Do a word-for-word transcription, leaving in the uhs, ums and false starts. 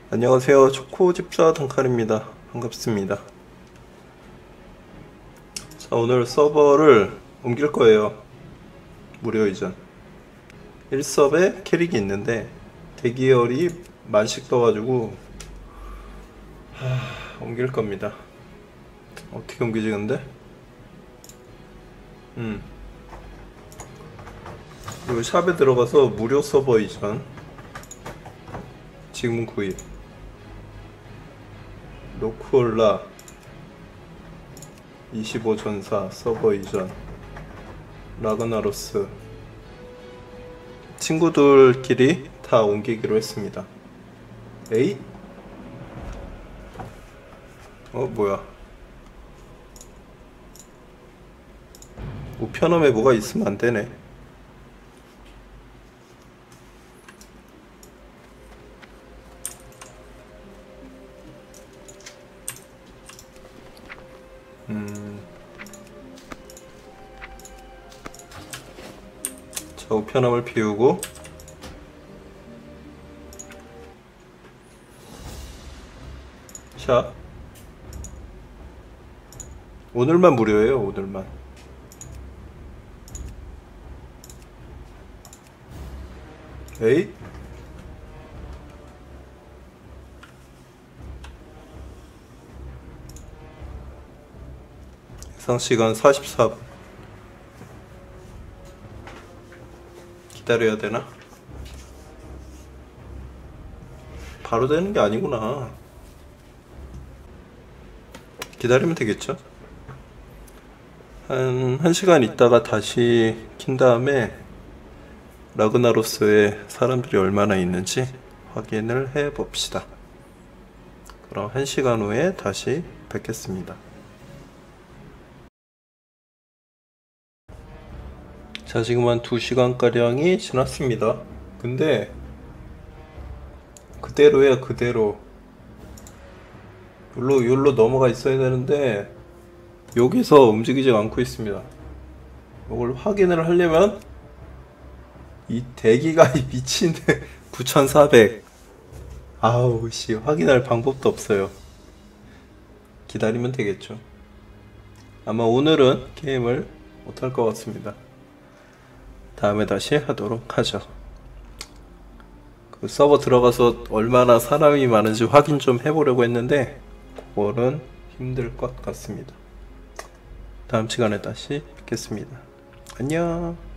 안녕하세요. 초코집사 단칼입니다. 반갑습니다. 자, 오늘 서버를 옮길 거예요. 무료 이전. 일 서버에 캐릭이 있는데 대기열이 만씩 떠가지고 하... 옮길 겁니다. 어떻게 옮기지 근데? 음. 그리고 샵에 들어가서 무료 서버 이전 지금 구입 노크올라 이십오 전사 서버 이전 라그나로스 친구들끼리 다 옮기기로 했습니다. 에이? 어 뭐야, 우편함에 뭐가 있으면 안되네. 음. 자, 우편함을 비우고 자, 오늘만 무료예요. 오늘만. 에이? 예상시간 사십사 분 기다려야 되나? 바로 되는 게 아니구나. 기다리면 되겠죠? 한, 한 시간 있다가 다시 킨 다음에 라그나로스에 사람들이 얼마나 있는지 확인을 해 봅시다. 그럼 한 시간 후에 다시 뵙겠습니다. 자, 지금 한 두 시간가량이 지났습니다. 근데 그대로야, 그대로. 여기로, 여기로 넘어가 있어야 되는데 여기서 움직이지 않고 있습니다. 이걸 확인을 하려면 이 대기가 미친 구천사백. 아우 씨, 확인할 방법도 없어요. 기다리면 되겠죠. 아마 오늘은 게임을 못할 것 같습니다. 다음에 다시 하도록 하죠. 그 서버 들어가서 얼마나 사람이 많은지 확인 좀 해보려고 했는데 그거는 힘들 것 같습니다. 다음 시간에 다시 뵙겠습니다. 안녕.